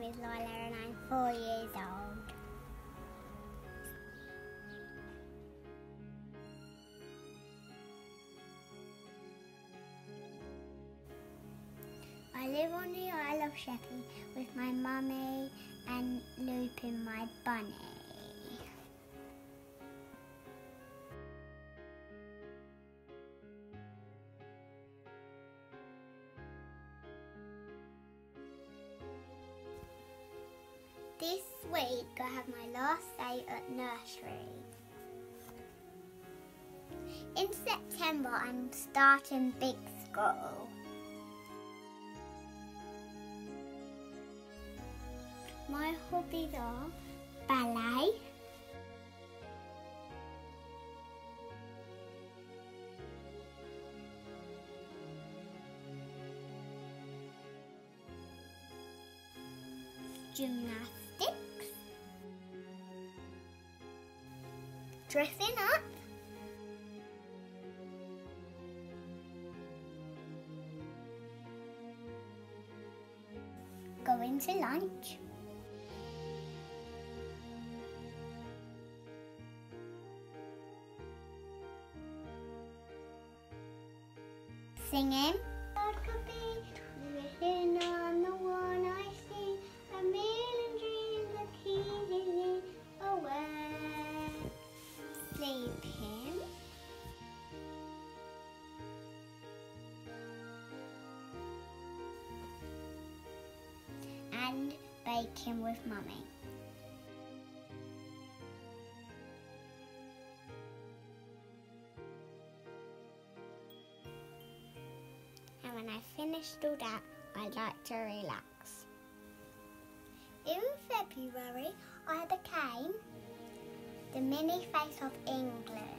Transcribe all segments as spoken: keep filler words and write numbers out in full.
is Lila and I'm four years old. I live on the Isle of Sheppey with my mummy and Lupin, my bunny. This week I have my last day at nursery. In September I'm starting big school. My hobbies are ballet, gymnastics, dressing up, going to lunch, singing. What could be written on the one I see? A million dreams that keep me awake. Sleeping. And baking with mummy. And when I finished all that, I like to relax. In February, I became the mini face of England.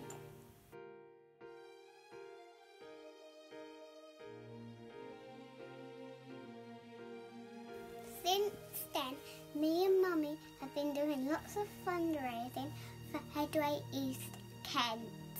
Since then, me and Mummy have been doing lots of fundraising for Headway East Kent.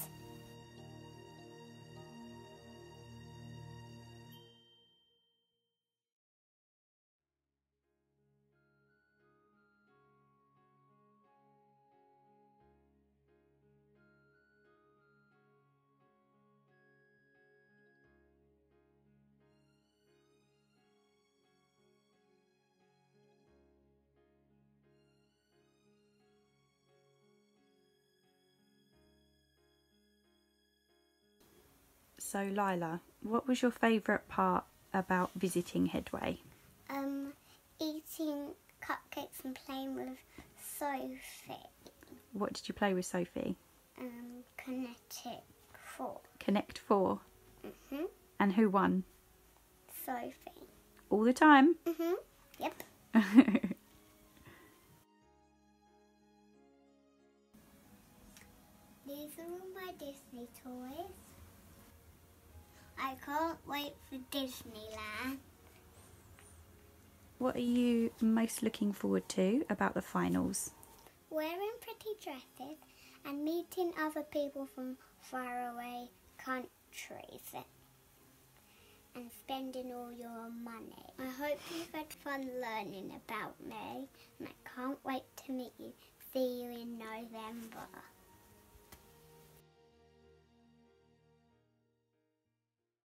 So Lila, what was your favourite part about visiting Headway? Um, eating cupcakes and playing with Sophie. What did you play with Sophie? Um, Kinetic Four. Connect Four? Mm-hmm. And who won? Sophie. All the time? Mm-hmm. Yep. These are all my Disney toys. I can't wait for Disneyland. What are you most looking forward to about the finals? Wearing pretty dresses and meeting other people from faraway countries and spending all your money. I hope you've had fun learning about me and I can't wait to meet you. See you in November.